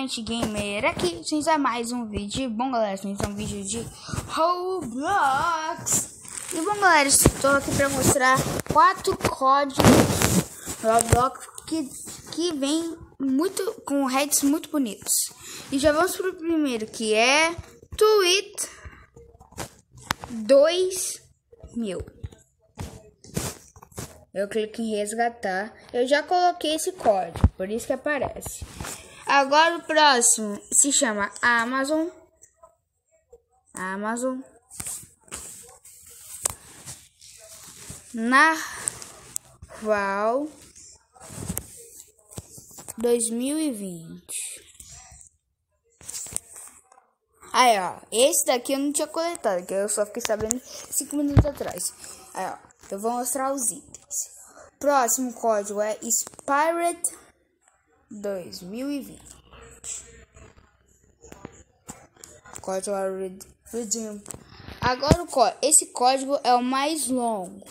Frente Gamer aqui, sem a mais um vídeo. Bom, galera, sem um vídeo de Roblox. E bom, galera, estou aqui para mostrar 4 códigos Roblox que vem muito com heads muito bonitos. E já vamos pro primeiro, que é Tweet 2000. Eu clico em resgatar. Eu já coloquei esse código, por isso que aparece. Agora o próximo se chama Amazon. Narval 2020. Aí, ó. Esse daqui eu não tinha coletado, que eu só fiquei sabendo 5 minutos atrás. Aí, ó. Eu vou mostrar os itens. Próximo código é Spirit 2020. Código Redeem. Agora esse código é o mais longo.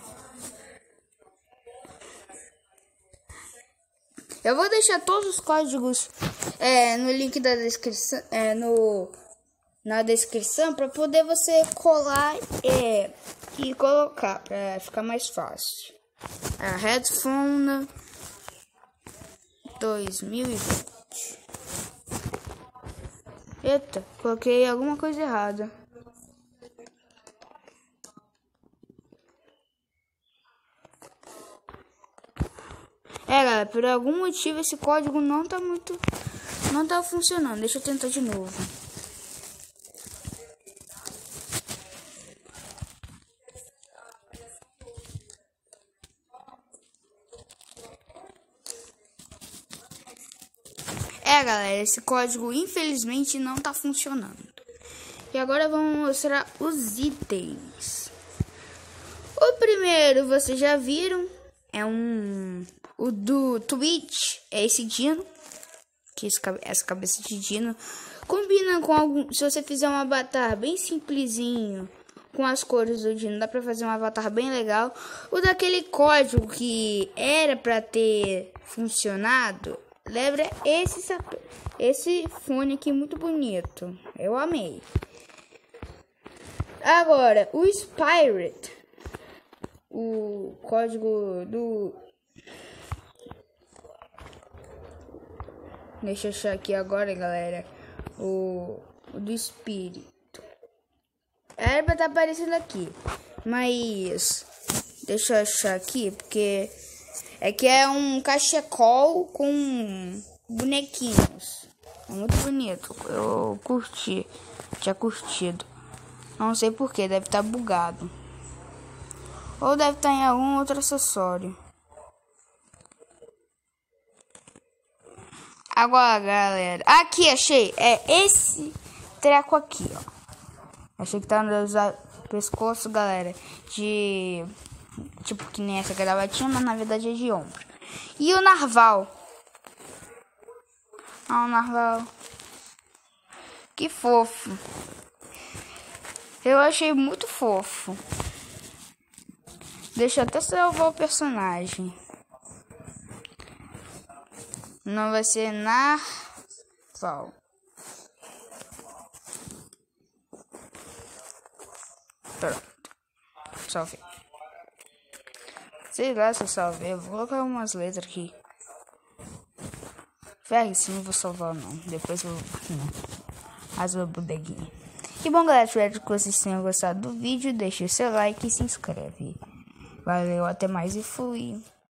Eu vou deixar todos os códigos no link da descrição, na descrição, para poder você colar e colocar para ficar mais fácil. A Headphone 2020. Eita, coloquei alguma coisa errada. Galera, por algum motivo esse código não tá funcionando. Deixa eu tentar de novo. Galera, esse código infelizmente não tá funcionando. E agora vamos mostrar os itens. O primeiro, vocês já viram, é o do Twitch, é esse dino, que essa cabeça de dino combina com algum. Se você fizer um avatar bem simplesinho com as cores do dino, dá pra fazer um avatar bem legal. O daquele código que era pra ter funcionado, lembra esse fone aqui muito bonito. Eu amei. Agora, o Spirit, o código do... Deixa eu achar aqui agora, galera. O do espírito. Era pra estar aparecendo aqui. Mas... deixa eu achar aqui, porque... é que é um cachecol com bonequinhos. É muito bonito. Eu curti. Tinha curtido. Não sei porquê. Deve estar bugado. Ou deve estar em algum outro acessório. Agora, galera. Aqui, achei. É esse treco aqui, ó. Achei que tá no pescoço, galera. De... tipo que nem essa gravatinha, mas na verdade é de ombro. E o narval. O narval. Que fofo. Eu achei muito fofo. Deixa eu até salvar o personagem. Não vai ser narval. Pronto. Salvei. Sei lá se eu salvei. Eu vou colocar umas letras aqui. Velho, se não vou salvar não. Depois eu vou. As bodeguinhas. E bom, galera, espero que vocês tenham gostado do vídeo. Deixe o seu like e se inscreve. Valeu, até mais e fui.